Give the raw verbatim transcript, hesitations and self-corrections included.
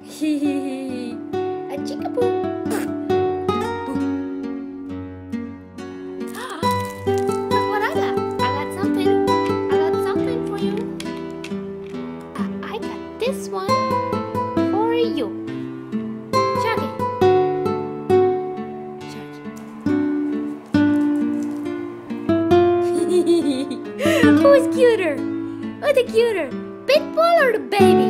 A chickaboo. Look what I got. I got something. I got something for you. Uh, I got this one for you. Chuck it. Chuck it. Who's cuter? Who's the cuter? Pitbull or the baby?